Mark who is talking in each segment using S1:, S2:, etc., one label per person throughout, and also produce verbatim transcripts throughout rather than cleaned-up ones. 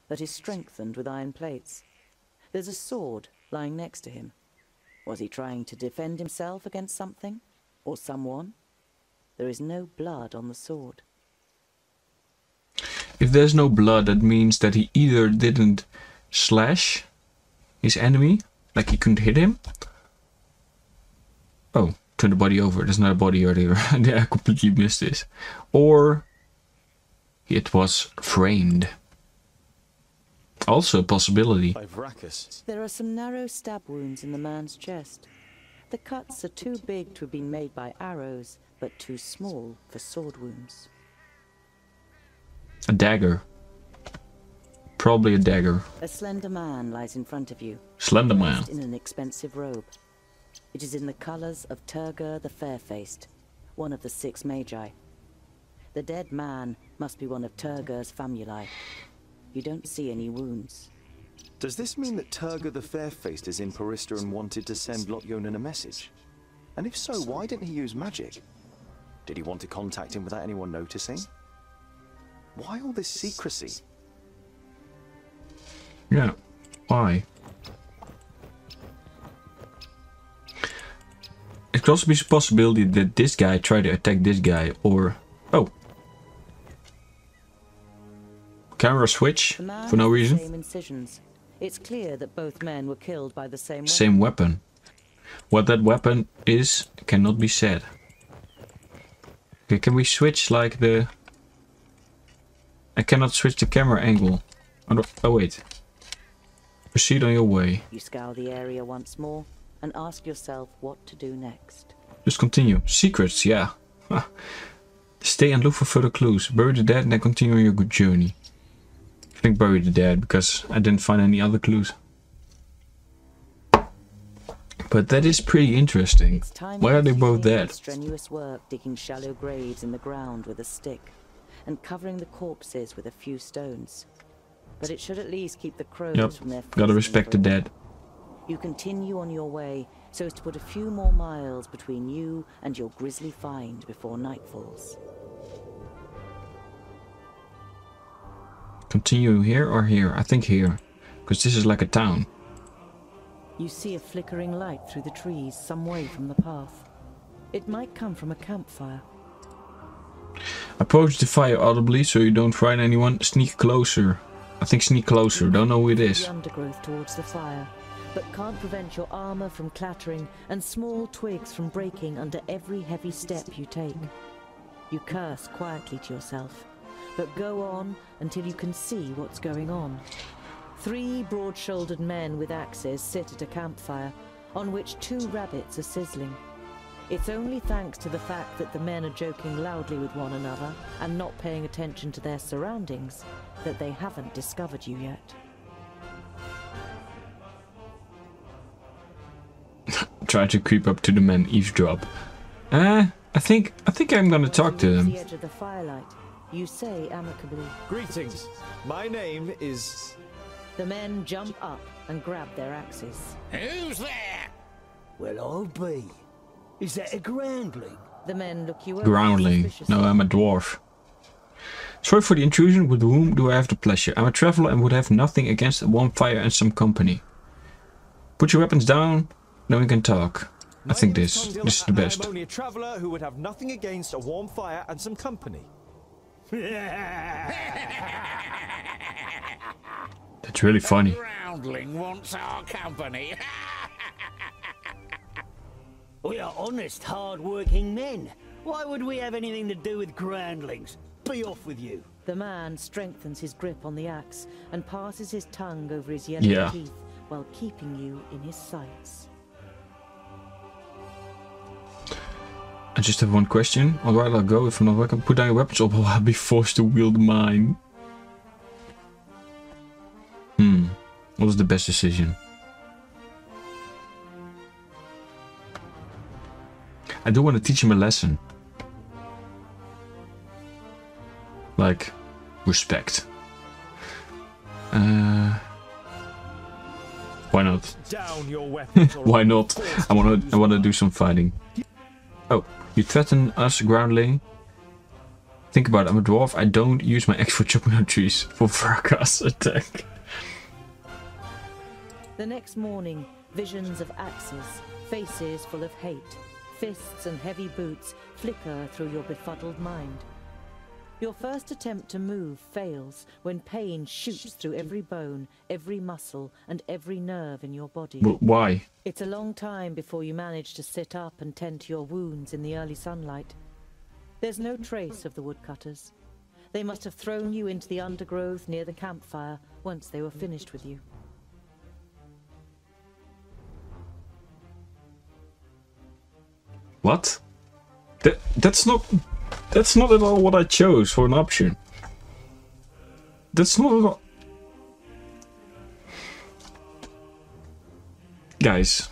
S1: but is strengthened with iron plates. There's a sword lying next to him. Was he trying to defend himself against something? Or someone? There is no blood on the sword.
S2: If there's no blood, that means that he either didn't slash his enemy, like he couldn't hit him. Oh, turn the body over. There's not a body earlier. I completely missed this. Or it was framed. Also a possibility.
S1: There are some narrow stab wounds in the man's chest. The cuts are too big to have been made by arrows, but too small for sword wounds.
S2: A dagger. Probably a dagger.
S1: A slender man lies in front of you.
S2: Slender man.
S1: In an expensive robe. It is in the colors of Turgur the Fair-Faced, one of the six magi. The dead man must be one of Turgur's famuli. You don't see any wounds.
S3: Does this mean that Turgur the Fair-Faced is in Porista and wanted to send Lotyonen a message? And if so, why didn't he use magic? Did he want to contact him without anyone noticing? Why all this secrecy?
S2: Yeah, why? It could also be a possibility that this guy tried to attack this guy, or... Oh. Camera switch, for no reason.
S1: Same incisions. It's clear that both men were killed by the same weapon.
S2: Same weapon. What that weapon is, cannot be said. Okay, can we switch like the... I cannot switch the camera angle. Oh, oh wait. Proceed on your way.
S1: You scour the area once more and ask yourself what to do next.
S2: Just continue. Secrets, yeah. Stay and look for further clues. Bury the dead and then continue on your good journey. I think bury the dead because I didn't find any other clues. But that is pretty interesting. Why are they both dead?
S1: Strenuous work digging shallow graves in the ground with a stick and covering the corpses with a few stones. But it should at least keep the crows
S2: yep.
S1: from their
S2: Gotta respect the dead.
S1: You continue on your way so as to put a few more miles between you and your grisly find before night falls.
S2: Continue here or here? I think here, because this is like a town.
S1: You see a flickering light through the trees some way from the path. It might come from a campfire.
S2: Approach the fire audibly so you don't frighten anyone. Sneak closer. I think sneak closer. Don't know who it is.
S1: The undergrowth towards the fire, but can't prevent your armor from clattering and small twigs from breaking under every heavy step you take. You curse quietly to yourself, but go on until you can see what's going on. Three broad-shouldered men with axes sit at a campfire, on which two rabbits are sizzling. It's only thanks to the fact that the men are joking loudly with one another and not paying attention to their surroundings that they haven't discovered you yet.
S2: Try to creep up to the men, eavesdrop. Uh, I think I think I'm gonna talk to them.
S1: The edge of the firelight, you say amicably,
S3: "Greetings. My name is..."
S1: The men jump up and grab their axes.
S4: Who's there?
S5: Well, I'll be. Is that a groundling?
S1: The men look you over.
S2: Groundling. No, I'm a dwarf. Sorry for the intrusion. With whom do I have the pleasure? I'm a traveler and would have nothing against a warm fire and some company. Put your weapons down, then we can talk. I think this. This is the best.
S3: I'm only a traveler who would have nothing against a warm fire and some company.
S2: That's really funny.
S4: Groundling wants our company.
S5: We are honest, hard-working men. Why would we have anything to do with groundlings? Be off with you.
S1: The man strengthens his grip on the axe and passes his tongue over his yellow
S2: yeah.
S1: teeth while keeping you in his sights.
S2: I just have one question. Alright, I'll go. If I'm not welcome, put down your weapons or I'll be forced to wield mine. Hmm. What was the best decision? I do want to teach him a lesson. Like, respect. Uh, why not?
S3: Down your weapons.
S2: Why not? I wanna, I wanna do some fighting. Oh, you threaten us, groundling? Think about it, I'm a dwarf. I don't use my axe for chopping down trees for Varka's attack.
S1: The next morning, visions of axes, faces full of hate, fists and heavy boots flicker through your befuddled mind. Your first attempt to move fails when pain shoots through every bone, every muscle, and every nerve in your body.
S2: But why?
S1: It's a long time before you manage to sit up and tend to your wounds in the early sunlight. There's no trace of the woodcutters. They must have thrown you into the undergrowth near the campfire once they were finished with you.
S2: What? That that's not that's not at all what I chose for an option. That's not at all. Guys.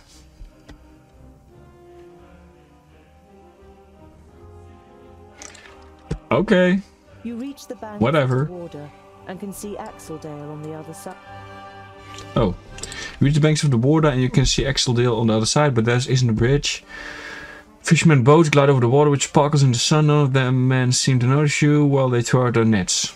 S2: Okay.
S1: You reach the bank
S2: Whatever.
S1: of the water and can see Axeldale on the other side.
S2: Oh. You reach the banks of the water and you can see Axeldale on the other side, but there isn't a bridge. Fishermen boats glide over the water which sparkles in the sun. None of them men seem to notice you while they throw out their nets.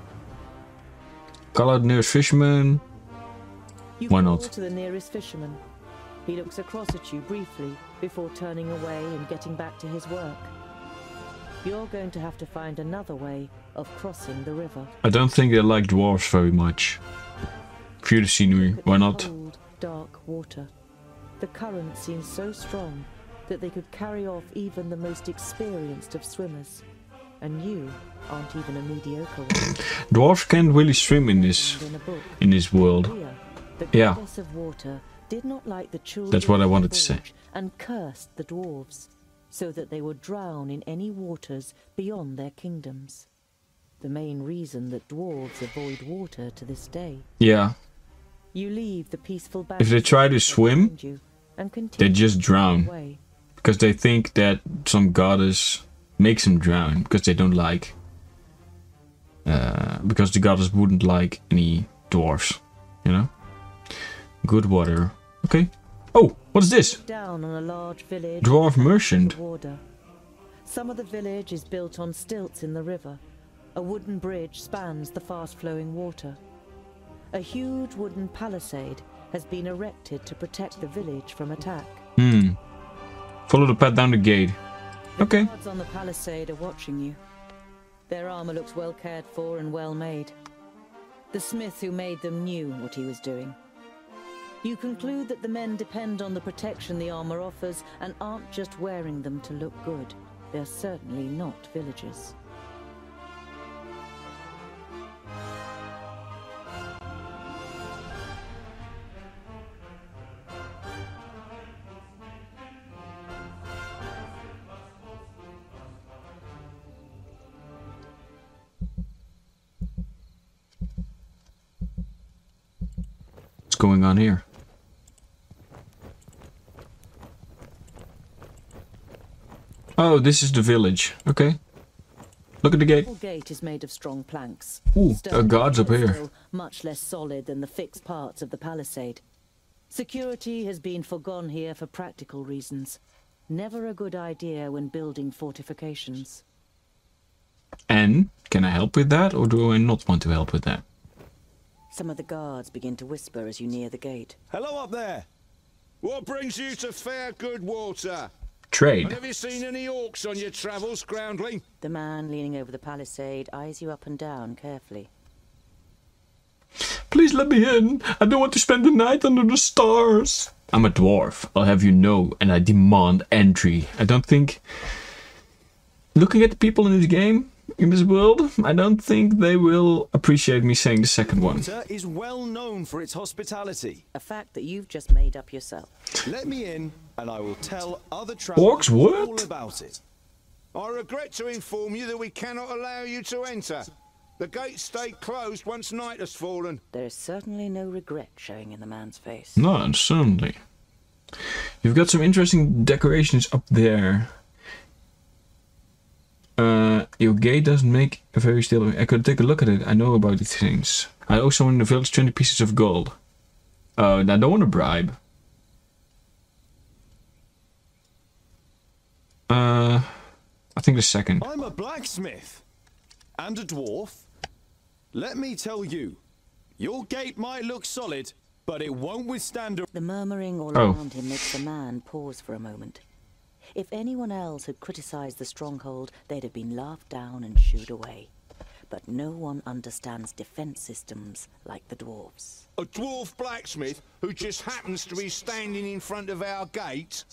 S2: Call out the nearest fisherman.
S1: You
S2: Why
S1: call
S2: not?
S1: to the nearest fisherman. He looks across at you briefly before turning away and getting back to his work. You're going to have to find another way of crossing the river.
S2: I don't think they like dwarves very much. View the scenery,
S1: Look at
S2: why
S1: the
S2: not?
S1: Cold, dark water. The current seems so strong that they could carry off even the most experienced of swimmers. And you aren't even a mediocre one.
S2: Dwarves can't really swim in this
S1: In a book,
S2: in this world.
S1: Rhea, the
S2: Yeah.
S1: goddess of water, did not like the children
S2: That's what I
S1: of the
S2: wanted to say.
S1: forge and cursed the dwarves, so that they would drown in any waters beyond their kingdoms. The main reason that dwarves avoid water to this day.
S2: Yeah,
S1: You leave the peaceful
S2: If they try to
S1: banks
S2: swim,
S1: behind you and
S2: they
S1: continue
S2: just drown.
S1: away.
S2: Because they think that some goddess makes them drown. Because they don't like... Uh, because the goddess wouldn't like any dwarves. You know? Good water. Okay. Oh, what's this?
S1: Down on a large village.
S2: Dwarf merchant.
S1: Water. Some of the village is built on stilts in the river. A wooden bridge spans the fast-flowing water. A huge wooden palisade has been erected to protect the village from attack.
S2: Hmm. Follow the path down the gate.
S1: The
S2: Okay.
S1: guards on the palisade are watching you. Their armor looks well cared for and well made. The smith who made them knew what he was doing. You conclude that the men depend on the protection the armor offers and aren't just wearing them to look good. They're certainly not villagers.
S2: What's going on here? Oh, this is the village. Okay. Look at the gate.
S1: The gate is made of strong planks.
S2: Ooh,
S1: Stone
S2: there are guards up
S1: but
S2: here.
S1: still much less solid than the fixed parts of the palisade. Security has been forgone here for practical reasons. Never a good idea when building fortifications.
S2: And can I help with that, or do I not want to help with that?
S1: Some of the guards begin to whisper as you near the gate.
S3: Hello up there!
S4: What brings you to fair good water? And
S2: Trade.
S4: have you seen any orcs on your travels, groundling?
S1: The man leaning over the palisade eyes you up and down carefully.
S2: Please let me in. I don't want to spend the night under the stars. I'm a dwarf, I'll have you know, and I demand entry. I don't think... Looking at the people in this game, in this world, I don't think they will appreciate me saying the second one.
S3: Water is well known for its hospitality.
S1: A fact that you've just made up yourself.
S3: Let me in, and I will tell other travelers
S2: Orcs what?
S3: all about it.
S4: I regret to inform you that we cannot allow you to enter. The gates stay closed once night has fallen.
S1: There is certainly no regret showing in the man's face.
S2: No, certainly. You've got some interesting decorations up there. Uh, your gate doesn't make a very still. I could take a look at it. I know about these things. I owe someone in the village twenty pieces of gold. Uh, I don't want to bribe. Uh, I think the second.
S3: I'm a blacksmith. And a dwarf? Let me tell you, your gate might look solid, but it won't withstand a...
S1: The murmuring all
S2: Oh.
S1: around him makes the man pause for a moment. If anyone else had criticized the stronghold, they'd have been laughed down and shooed away. But no one understands defense systems like the dwarves.
S4: A dwarf blacksmith who just happens to be standing in front of our gate?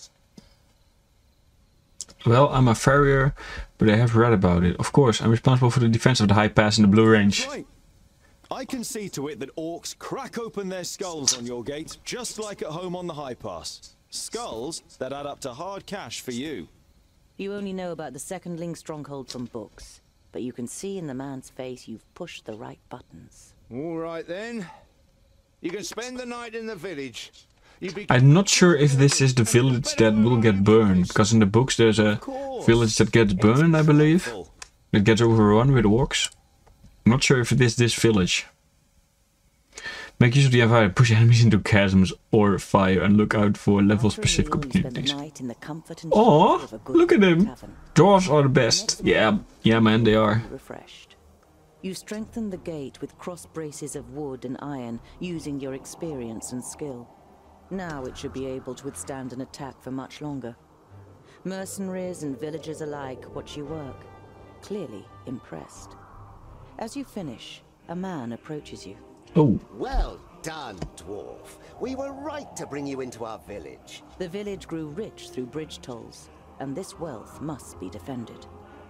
S2: Well, I'm a farrier, but I have read about it. Of course, I'm responsible for the defense of the high pass in the Blue Range.
S3: Right. I can see to it that orcs crack open their skulls on your gate, just like at home on the high pass. Skulls that add up to hard cash for you.
S1: You only know about the secondling stronghold from books, but you can see in the man's face you've pushed the right buttons.
S4: All right then. You can spend the night in the village. You be
S2: I'm not sure if this is the village that will get burned, because in the books there's a village that gets burned, I believe. That gets overrun with orcs. I'm not sure if it is this village. Make use of the environment, push enemies into chasms or fire, and look out for level-specific opportunities. Oh, look at them! Dwarves are the best. Yeah, yeah, man, they are.
S1: Refreshed. You strengthen the gate with cross braces of wood and iron, using your experience and skill. Now it should be able to withstand an attack for much longer. Mercenaries and villagers alike watch you work, clearly impressed. As you finish, a man approaches you.
S2: Oh.
S6: Well done, dwarf. We were right to bring you into our village.
S1: The village grew rich through bridge tolls, and this wealth must be defended.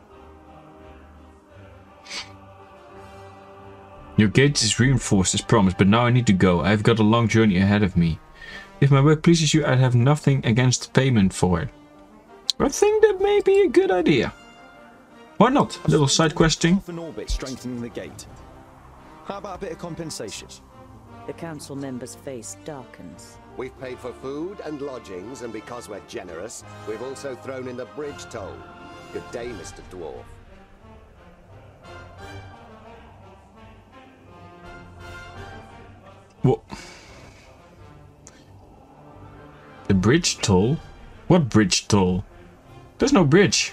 S2: Your gate is reinforced as promised, but now I need to go. I've got a long journey ahead of me. If my work pleases you, I'd have nothing against payment for it. I think that may be a good idea. Why not? A little side questing.
S3: Off in orbit strengthening the gate. How about a bit of compensation?
S1: The council member's face darkens.
S6: We've paid for food and lodgings, and because we're generous, we've also thrown in the bridge toll. Good day, Mister Dwarf.
S2: What? The bridge toll? What bridge toll? There's no bridge.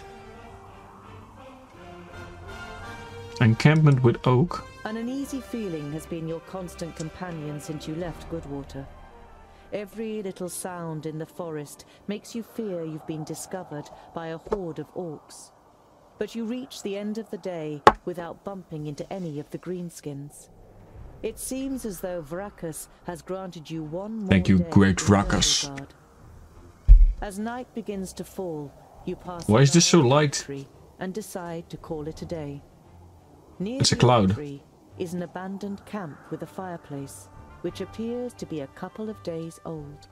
S2: Encampment with oak.
S1: An uneasy feeling has been your constant companion since you left Goodwater. Every little sound in the forest makes you fear you've been discovered by a horde of orcs. But you reach the end of the day without bumping into any of the greenskins. It seems as though Vrakas has granted you one more
S2: Thank you,
S1: day
S2: great
S1: in
S2: Vrakas.
S1: Svalbard. As night begins to fall, you pass
S2: Why is this so
S1: another
S2: light?
S1: tree and decide to call it a day. Near
S2: It's a
S1: the
S2: cloud.
S1: tree is an abandoned camp with a fireplace, which appears to be a couple of days old.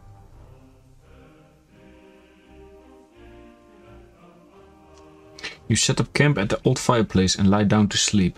S2: You set up camp at the old fireplace and lie down to sleep.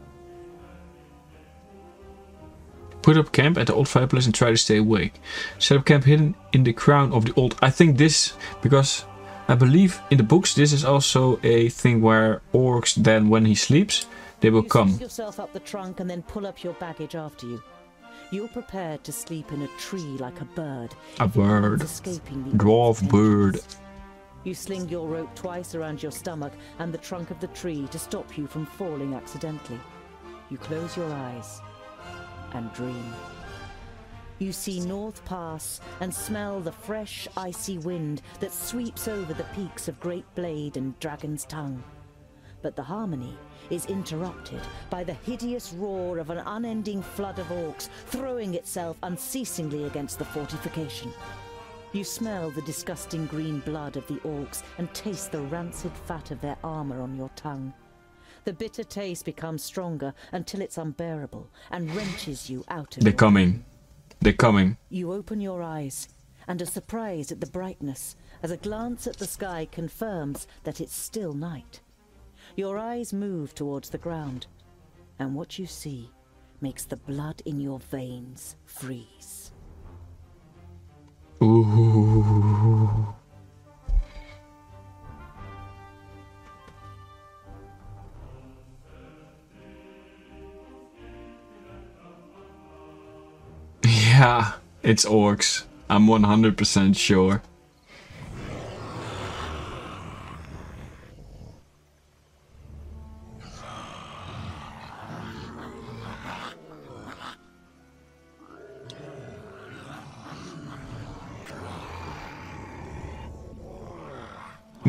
S2: Put up camp at the old fireplace and try to stay awake. Set up camp hidden in the crown of the old... I think this, because I believe in the books this is also a thing where orcs then when he sleeps, they will
S1: you
S2: come.
S1: swing yourself up the trunk and then pull up your baggage after you. You're prepared to sleep in a tree like a bird.
S2: A
S1: if it means
S2: bird.
S1: escaping the
S2: Dwarf
S1: orcs'
S2: bird.
S1: entrance. You sling your rope twice around your stomach and the trunk of the tree to stop you from falling accidentally. You close your eyes and dream. You see North Pass and smell the fresh, icy wind that sweeps over the peaks of Great Blade and Dragon's Tongue. But the harmony is interrupted by the hideous roar of an unending flood of orcs throwing itself unceasingly against the fortification. You smell the disgusting green blood of the orcs and taste the rancid fat of their armor on your tongue. The bitter taste becomes stronger until it's unbearable and wrenches you out of
S2: They're
S1: your
S2: coming. They're coming.
S1: You open your eyes and are surprised at the brightness as a glance at the sky confirms that it's still night. Your eyes move towards the ground, and what you see makes the blood in your veins freeze.
S2: Ooh. Yeah, it's orcs. I'm one hundred percent sure.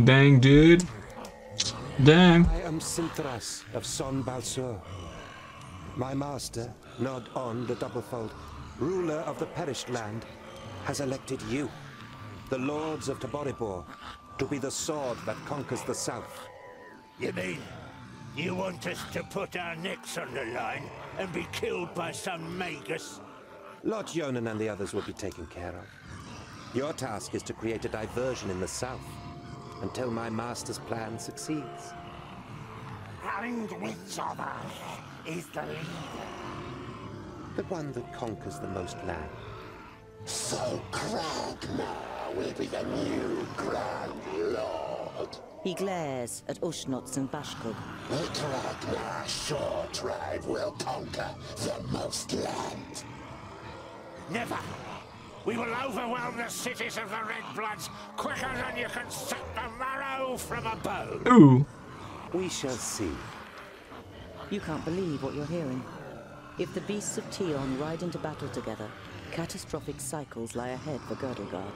S2: Dang, dude. Dang.
S7: I am Sintras of Son Balsur. My master, Nod On the Doublefold, ruler of the perished land, has elected you, the lords of Taboribor, to be the sword that conquers the south.
S5: You mean you want us to put our necks on the line and be killed by some magus?
S7: Lord Yonan and the others will be taken care of. Your task is to create a diversion in the south until my master's plan succeeds.
S8: And which of us is the leader?
S7: The one that conquers the most land.
S8: So Kragnar will be the new Grand Lord.
S1: He glares at Ushnots and Bashkug.
S8: The Kragnar Shore tribe will conquer the most land.
S5: Never! We will overwhelm the cities of the Red Bloods quicker than you can suck the marrow from a bone.
S2: Ooh.
S7: We shall see.
S1: You can't believe what you're hearing. If the beasts of Tion ride into battle together, catastrophic cycles lie ahead for Girdlegard.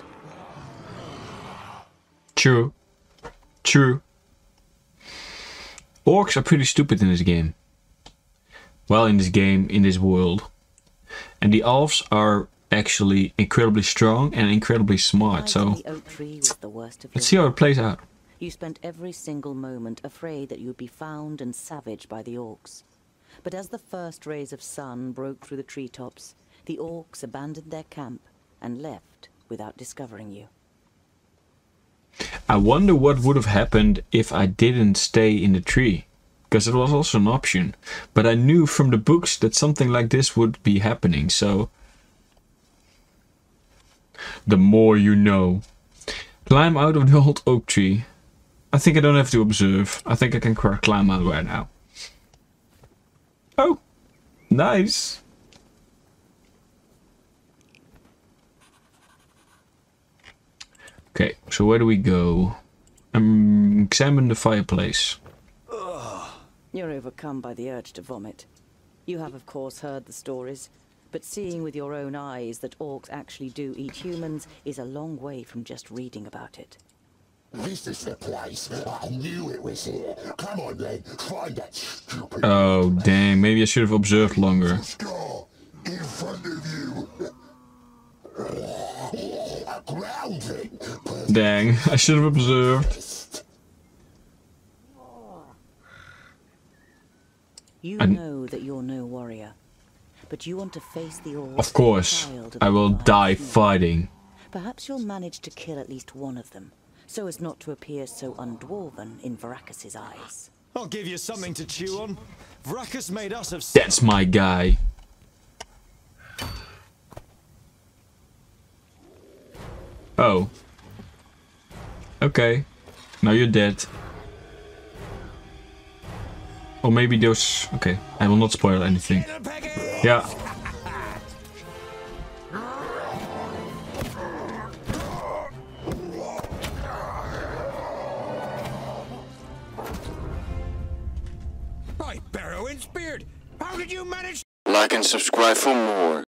S2: True. True. Orcs are pretty stupid in this game. Well, in this game, in this world. And the Alfs are actually incredibly strong and incredibly smart, so
S1: The oak tree was the worst of
S2: let's
S1: your
S2: see how it plays out.
S1: You spent every single moment afraid that you would be found and savaged by the orcs. But as the first rays of sun broke through the treetops, the orcs abandoned their camp and left without discovering you.
S2: I wonder what would have happened if I didn't stay in the tree. Because it was also an option. But I knew from the books that something like this would be happening, so... The more you know. Climb out of the old oak tree. I think I don't have to observe. I think I can climb out right now. Oh, nice. Okay, so where do we go? Um, examine the fireplace.
S1: You're overcome by the urge to vomit. You have, of course, heard the stories, but seeing with your own eyes that orcs actually do eat humans is a long way from just reading about it.
S8: This is the place. I knew it was here. Come on then, find that stupid...
S2: Oh, dang. Maybe I should have observed longer.
S8: Scar in front of you. A grounding.
S2: Dang, I should have observed.
S1: You
S2: And-
S1: know that you're no warrior, but you want to face the orcs.
S2: Of course,
S1: child of
S2: I
S1: the
S2: will
S1: Divine
S2: die
S1: Snake.
S2: fighting.
S1: Perhaps you'll manage to kill at least one of them, so as not to appear so undwarven in Varacus's eyes.
S9: I'll give you something to chew on. Vracus made us of...
S2: That's my guy. Oh. Okay. Now you're dead. Or maybe those... Okay, I will not spoil anything. Yeah.
S4: By Barrow and Speared! How did you manage?
S10: Like and subscribe for more.